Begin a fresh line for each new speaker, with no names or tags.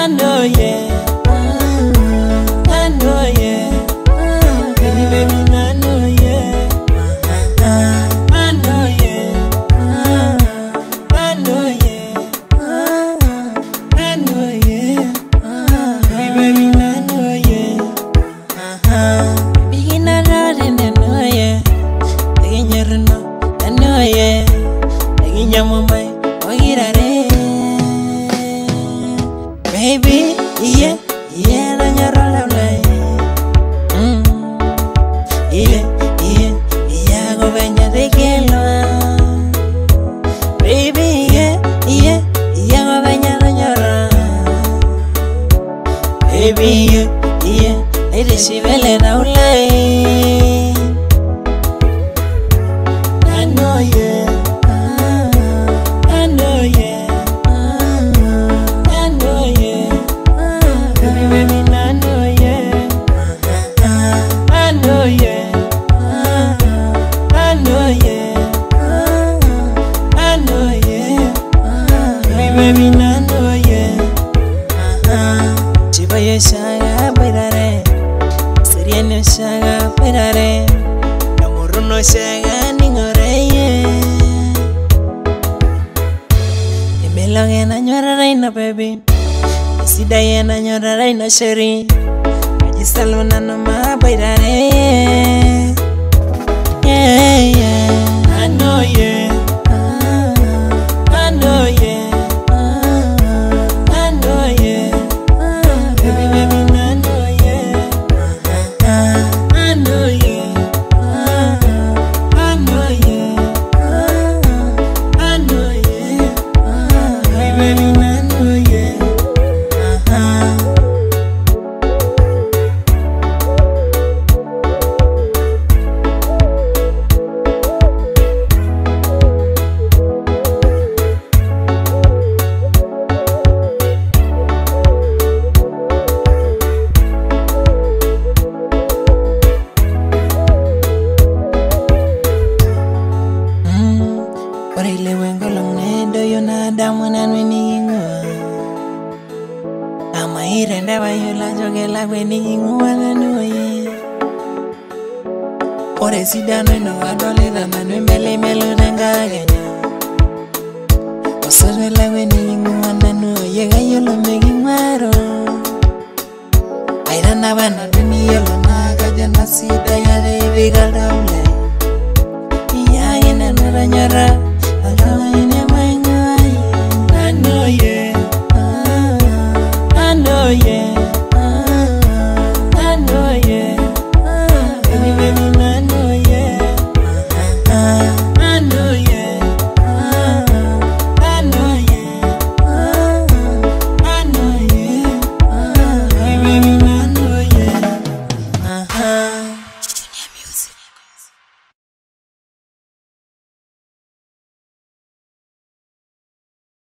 know, yeah. I know, yeah. Baby, baby, I know, yeah. I know, yeah. I know, yeah. I know, yeah. Baby, baby, I know, yeah. Begin a lot in the know, yeah. Begin your no, I know, yeah. Begin your mama, oh, get it. Baby, yeah, yeah, na nyara lay. Yeah, yeah, yeah, go venga de kelwa. Baby, yeah, yeah, yeah, go venga de nyara. Baby, yeah, yeah, it is civil na lay. I know, yeah. I know, yeah. Baby, I know, yeah. Chibayo shaga bailare, seriano shaga bailare, amor no shaga ningore, yeah. Imelange na nyora reina, baby. Isidaye na nyora reina, sheri. Ajisalona no ma bailare, yeah, yeah. I know, yeah. I know, yeah. Ile wengo longne do yo na damu na nweningo ama irende ba yo la jogela nweningo na noye ore sidano no adole na nwe mele melo ngagenya osore la nweningo na noye ga yo lo megi